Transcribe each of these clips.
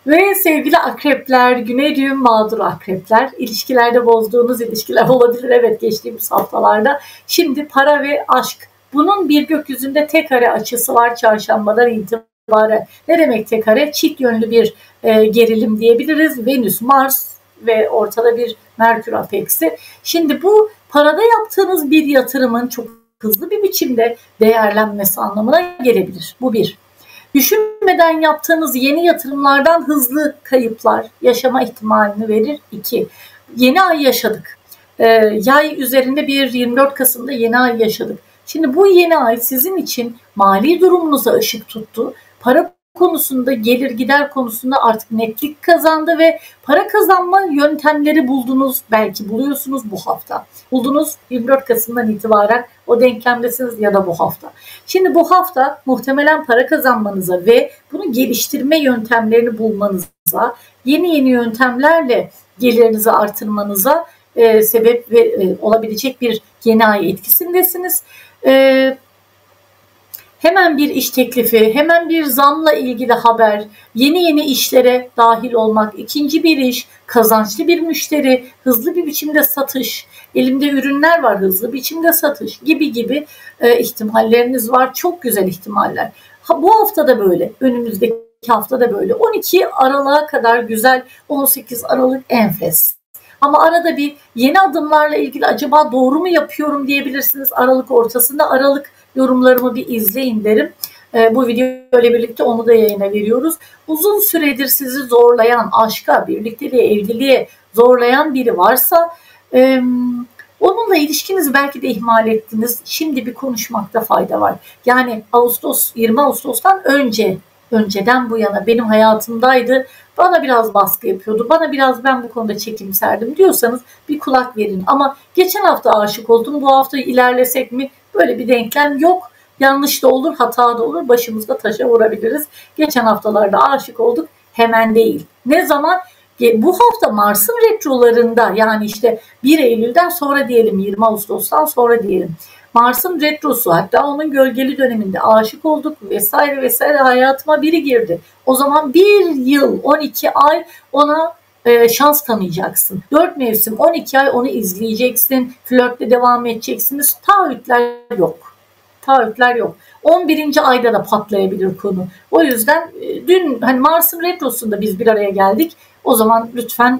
Ve sevgili akrepler, güney düğüm mağdur akrepler, ilişkilerde bozduğunuz ilişkiler olabilir evet geçtiğimiz haftalarda. Şimdi para ve aşk. Bunun bir gökyüzünde tek kare açısı var çarşambadan itibaren. Ne demek tek kare? Çift yönlü bir gerilim diyebiliriz. Venüs, Mars ve ortada bir Merkür apeksi. Şimdi bu parada yaptığınız bir yatırımın çok hızlı bir biçimde değerlenmesi anlamına gelebilir. Bu bir. Düşünmeden yaptığınız yeni yatırımlardan hızlı kayıplar yaşama ihtimalini verir. 2. Yeni ay yaşadık. Yay üzerinde bir 24 Kasım'da yeni ay yaşadık. Şimdi bu yeni ay sizin için mali durumunuza ışık tuttu. Para konusunda, gelir gider konusunda artık netlik kazandı ve para kazanma yöntemleri buldunuz. Belki buluyorsunuz bu hafta. Buldunuz 24 Kasım'dan itibaren o denklemdesiniz ya da bu hafta. Şimdi bu hafta muhtemelen para kazanmanıza ve bunu geliştirme yöntemlerini bulmanıza, yeni yöntemlerle gelirinizi artırmanıza sebep olabilecek bir yeni ay etkisindesiniz. Hemen bir iş teklifi, hemen bir zamla ilgili haber, yeni işlere dahil olmak, ikinci bir iş, kazançlı bir müşteri, hızlı bir biçimde satış, elimde ürünler var hızlı biçimde satış gibi ihtimalleriniz var. Çok güzel ihtimaller. Bu hafta da böyle, önümüzdeki hafta da böyle. 12 Aralık'a kadar güzel, 18 Aralık enfes. Ama arada bir yeni adımlarla ilgili acaba doğru mu yapıyorum diyebilirsiniz. Aralık ortasında Aralık yorumlarımı bir izleyin derim. Bu videoyla birlikte onu da yayına veriyoruz. Uzun süredir sizi zorlayan, aşka, birlikteliğe, evliliğe zorlayan biri varsa onunla ilişkinizi belki de ihmal ettiniz. Şimdi bir konuşmakta fayda var. Yani 20 Ağustos'tan önceden bu yana benim hayatımdaydı. Bana biraz baskı yapıyordu. Ben bu konuda çekimserdim diyorsanız bir kulak verin. Ama geçen hafta aşık oldum. Bu hafta ilerlesek mi? Böyle bir denklem yok. Yanlış da olur, hata da olur. Başımızda taşa vurabiliriz. Geçen haftalarda aşık olduk. Hemen değil. Ne zaman? Bu hafta Mars'ın retrolarında yani işte 1 Eylül'den sonra diyelim 20 Ağustos'tan sonra diyelim. Mars'ın retrosu hatta onun gölgeli döneminde aşık olduk vesaire hayatıma biri girdi. O zaman 1 yıl 12 ay ona şans tanıyacaksın. 4 mevsim 12 ay onu izleyeceksin. Flörtle devam edeceksiniz. Taahhütler yok. 11. ayda da patlayabilir konu. O yüzden dün Mars'ın retrosunda biz bir araya geldik. O zaman lütfen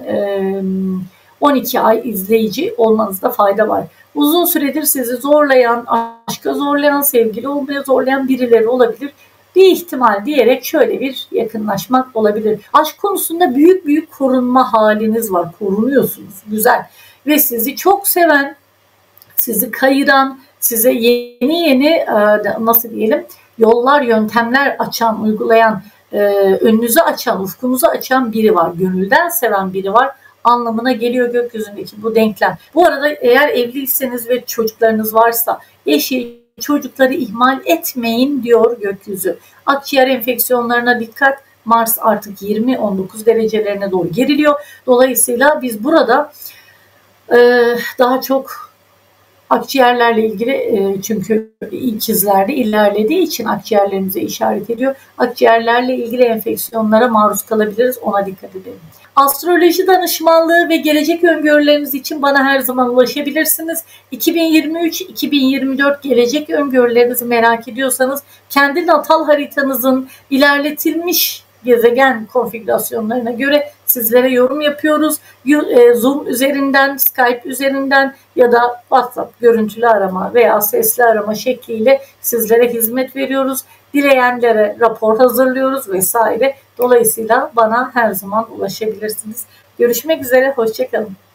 12 ay izleyici olmanızda fayda var. Uzun süredir sizi zorlayan, aşka zorlayan, sevgili olmaya zorlayan birileri olabilir. Bir ihtimal diyerek şöyle bir yakınlaşmak olabilir. Aşk konusunda büyük korunma haliniz var. Korunuyorsunuz. Güzel. Ve sizi çok seven, sizi kayıran, size yeni nasıl diyelim yollar, yöntemler açan, uygulayan, önünüzü açan, ufkunuzu açan biri var. Gönülden seven biri var anlamına geliyor gökyüzündeki bu denklem. Bu arada eğer evliyseniz ve çocuklarınız varsa eşi, çocukları ihmal etmeyin diyor gökyüzü. Akciğer enfeksiyonlarına dikkat. Mars artık 20-19 derecelerine doğru geriliyor. Dolayısıyla biz burada daha çok akciğerlerle ilgili çünkü ikizlerde ilerlediği için akciğerlerimize işaret ediyor. Akciğerlerle ilgili enfeksiyonlara maruz kalabiliriz. Ona dikkat edelim. Astroloji danışmanlığı ve gelecek öngörüleriniz için bana her zaman ulaşabilirsiniz. 2023-2024 gelecek öngörülerinizi merak ediyorsanız kendi natal haritanızın ilerletilmiş gezegen konfigürasyonlarına göre sizlere yorum yapıyoruz. Zoom üzerinden, Skype üzerinden ya da WhatsApp görüntülü arama veya sesli arama şekliyle sizlere hizmet veriyoruz. Dileyenlere rapor hazırlıyoruz vesaire. Dolayısıyla bana her zaman ulaşabilirsiniz. Görüşmek üzere, hoşça kalın.